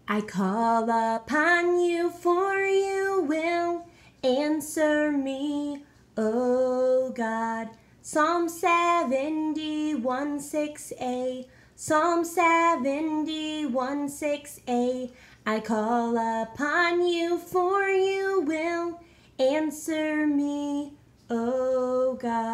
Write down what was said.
I call upon you, for you will answer me, O God. Psalm 71, 6a. Psalm 71, 6a. I call upon you, for you will answer me, O God.